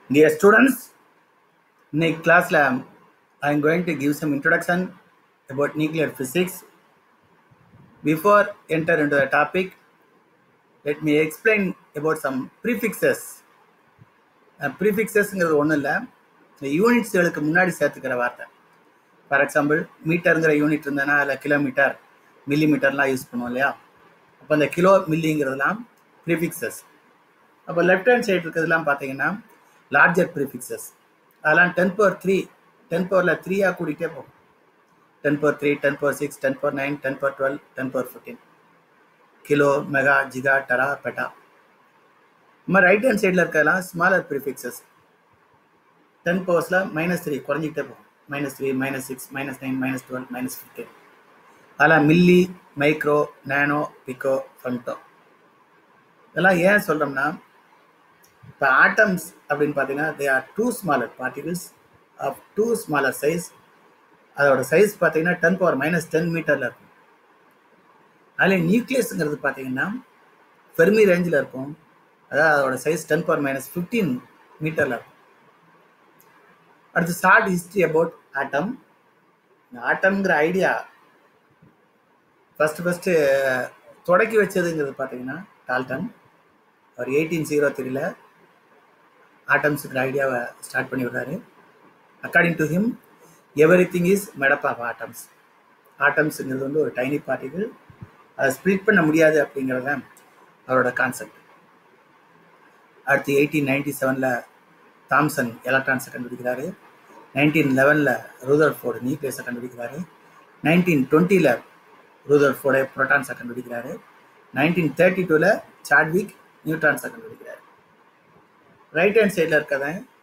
Dear students, in class lab, I am going to give some introduction about nuclear physics. Before enter into the topic, let me explain about some prefixes. Prefixesங்கிறது ஒன்றும் இல்லை, இந்த யூனிட்ஸ்களுக்கு முன்னாடி சேர்த்துக்கிற வார்த்தை. For example மீட்டருங்கிற unit இருந்ததுன்னா அதில் kilometre மில்லிமீட்டர்லாம் use பண்ணுவோம் இல்லையா. அப்போ அந்த கிலோ மில்லிங்கிறதுலாம் ப்ரீஃபிக்ஸஸ். அப்போ லெஃப்ட் ஹேண்ட் சைடு இருக்கிறதுலாம் பார்த்தீங்கன்னா லார்ஜர் ப்ரீஃபிக்ஸஸ். அதெல்லாம் 10^3 10 3 கூட்டிகிட்டே போகும். 10^3 10^6 10^9 10^12 10^15 kilo mega giga tera peta. நம்ம ரைட் ஹேண்ட் சைடில் இருக்கிறதெல்லாம் ஸ்மாலர் ப்ரீஃபிக்ஸஸ். 10 பவர்ஸில் -3 குறைஞ்சிக்கிட்டே போகும். -3 -6 -9 -12 -15. அதெல்லாம் milli micro nano pico femto. இதெல்லாம் ஏன் சொல்கிறோம்னா, இப்போ ஆட்டம்ஸ் அப்படின்னு பார்த்தீங்கன்னா they are 2 smaller particles of 2 smaller size. அதோட சைஸ் பார்த்தீங்கன்னா 10^-10 மீட்டரில் இருக்கும். அதில் நியூக்ளியஸுங்கிறது பார்த்தீங்கன்னா ஃபெர்மி ரேஞ்சில் இருக்கும். அதாவது அதோட சைஸ் 10^-15 மீட்டரில் இருக்கும். அடுத்து ஷார்ட் ஹிஸ்ட்ரி அபவுட் ஆட்டம். இந்த ஆட்டம்ங்கிற ஐடியா ஃபஸ்ட்டு தொடக்கி வச்சதுங்கிறது பார்த்தீங்கன்னா டால்டன். அவர் 1803 ஆட்டம்ஸுங்கிற ஐடியாவை ஸ்டார்ட் பண்ணி விடுறாரு. According to him everything is made up of atoms. ஆட்டம்ஸுங்கிறது வந்து ஒரு டைனி பார்ட்டிகிள், அதை ஸ்ப்ளிட் பண்ண முடியாது அப்படிங்கிறது தான் அவரோட கான்செப்ட். அடுத்து 1897 தாம்சன் எலக்ட்ரான்ஸை கண்டுபிடிக்கிறாரு. 1911 ரூதர்ஃபோர்டு நியூக்ளியஸை கண்டுபிடிக்கிறாரு. 1920 ரூதர்ஃபோர்டு புரோட்டான்ஸை கண்டுபிடிக்கிறாரு. 1932 சாட்விக் நியூட்ரான்ஸை கண்டுபிடிக்கிறாரு. ரைட் ஹேண்ட் சைடில் இருக்கிறத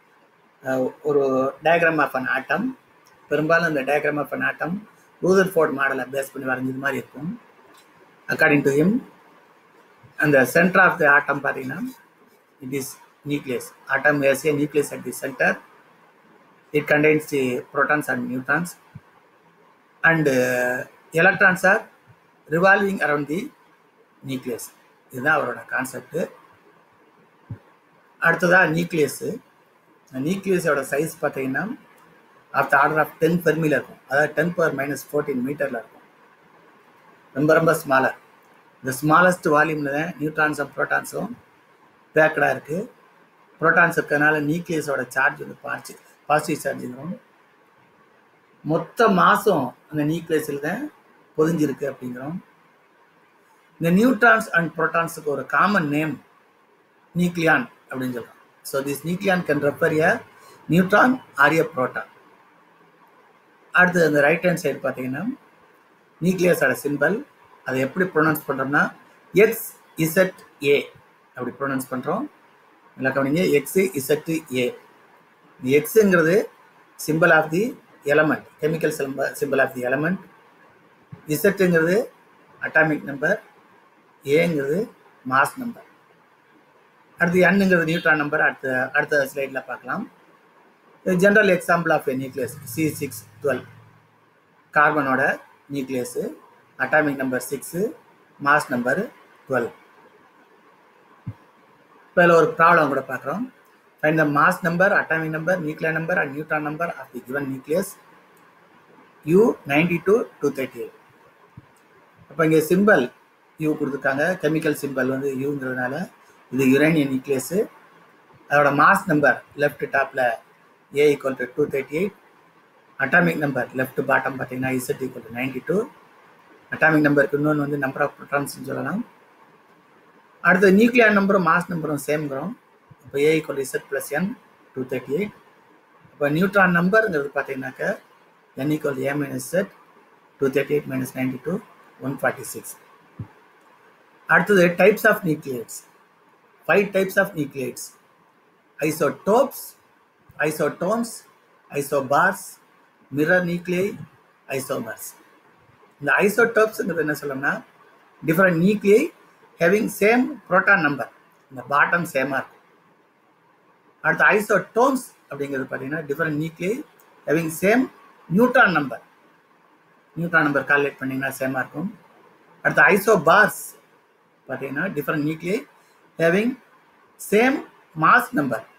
ஒரு டயக்ராம் ஆஃப் அன் ஆட்டம். பெரும்பாலும் இந்த diagram of an atom Rutherford மாடலை பேஸ் பண்ணி வரைஞ்சது மாதிரி இருக்கும். அக்கார்டிங் டு ஹிம் அந்த சென்டர் ஆஃப் த ஆட்டம் பார்த்தீங்கன்னா it is nucleus. Atom has a nucleus at the center. It contains the protons and neutrons, and electrons are revolving around the nucleus. இதுதான் அவரோட concept. அடுத்ததாக nucleus. நியூக்ளியஸோட size பார்த்தீங்கன்னா of the order of 10 ஃபெர்மியில் இருக்கும். அதாவது 10^-14 மீட்டரில் இருக்கும். ரொம்ப ஸ்மாலர். இந்த ஸ்மாலஸ்ட் வால்யூமில் தான் நியூட்ரான்ஸும் ப்ரோட்டான்ஸும் பேக்கடாக இருக்குது. ப்ரோட்டான்ஸ் இருக்கிறதுனால நியூக்ளியஸோட சார்ஜ் வந்து பாசிட்டிவ் சார்ஜுங்கிறோம். மொத்த மாசம் அந்த நியூக்ளியஸில் தான் பொதிஞ்சிருக்கு அப்படிங்கிறோம். இந்த நியூட்ரான்ஸ் அண்ட் ப்ரோட்டான்ஸுக்கு ஒரு காமன் நேம் நியூக்ளியான் அப்படின்னு சொல்கிறோம். So this nucleon can refer a neutron or a proton. அடுத்து அந்த ரைட் ஹேண்ட் சைடு பார்த்தீங்கன்னா நியூக்ளியஸோட சிம்பிள். அதை எப்படி ப்ரொனவுன்ஸ் பண்ணுறோம்னா XZA அப்படி ப்ரொனவுன்ஸ் பண்ணுறோம். இல்லை கவனிங்க, XZA. எக்ஸுங்கிறது symbol of the element, chemical symbol of the element. இசட்டுங்கிறது அட்டாமிக் நம்பர், ஏங்கிறது மாஸ் நம்பர். அடுத்து எண்ணுங்கிறது நியூட்ரான் நம்பர். அடுத்த ஸ்லைடில் பார்க்கலாம். General example of a nucleus C612 கார்பனோட nucleus, atomic number 6, mass number 12. இப்போ இதில் ஒரு ப்ராப்ளம் கூட பார்க்குறோம். Find the mass number, atomic number, nuclear number and neutron number of the given nucleus U92 238. அப்போ இங்கே சிம்பிள் U கொடுத்துருக்காங்க. கெமிக்கல் சிம்பிள் வந்து யூங்கிறதுனால இது யுரேனியம் நியூக்ளியஸு. அதோட மாஸ் நம்பர் லெஃப்ட் டாப்பில் A = 238. Atomic number left bottom பார்த்தீங்கன்னா Z = 92. அட்டாமிக் நம்பருக்கு இன்னொன்று வந்து நம்பர் ஆஃப் ப்ரோட்டான்ஸ்னு சொல்லலாம். அடுத்து நியூக்ளியர் நம்பரும் மாஸ் நம்பரும் சேம்ங்கிறோம். இப்போ A = Z + N 238. இப்போ நியூட்ரான் நம்பருங்கிறது பார்த்தீங்கன்னாக்க N = A - Z 238 - 92 146. அடுத்தது types of nuclides. 5 types of nuclides: isotopes, isotones, isobars, mirror nuclei, isomers. இந்த ஐசோடோப்ஸுங்கிறது என்ன சொல்லணும்னா different nuclei having same proton number, இந்த பாட்டம் சேமாக இருக்கும். அடுத்து ஐசோடோன்ஸ் அப்படிங்கிறது பார்த்தீங்கன்னா different nuclei having same neutron number calculate பண்ணிங்கன்னா சேமாக இருக்கும். அடுத்து ஐசோபார்ஸ் பார்த்தீங்கன்னா different nuclei having same mass number